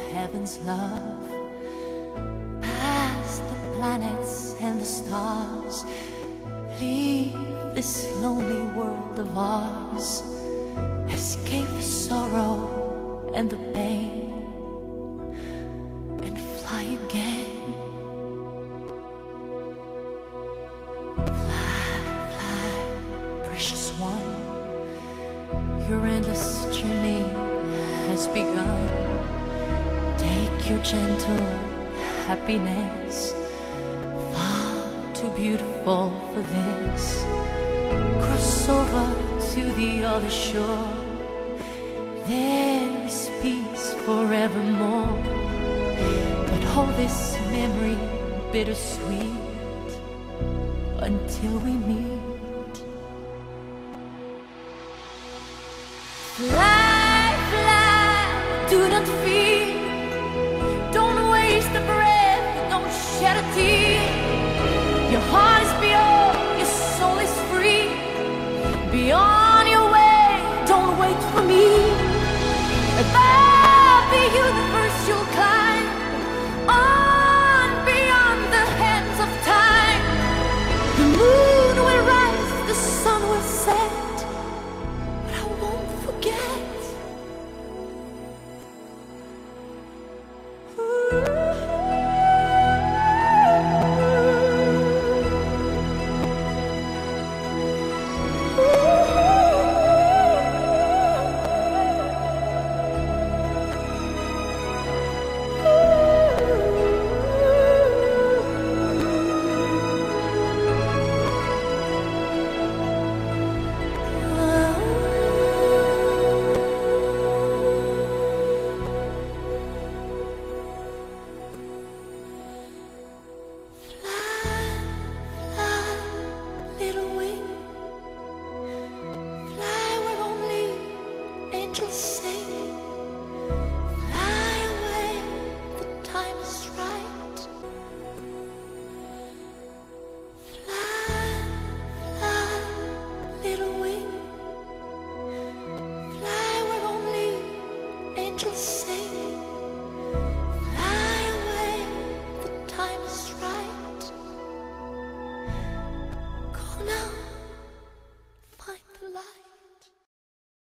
heaven's love. Past the planets and the stars, leave this lonely world of ours. Escape the sorrow and the pain and fly again. Fly, fly, precious one, your endless journey has begun. Take your gentle happiness, far too beautiful for this. Cross over to the other shore, there is peace forevermore. But hold this memory bittersweet until we meet. Fly, fly, do not fear. Don't waste a breath, don't shed a tear. Your heart is pure, your soul is free. Be on your way, don't wait for me. Above the universe you'll climb, on beyond the hands of time. The moon will rise, the sun will set, but I won't forget. Ooh.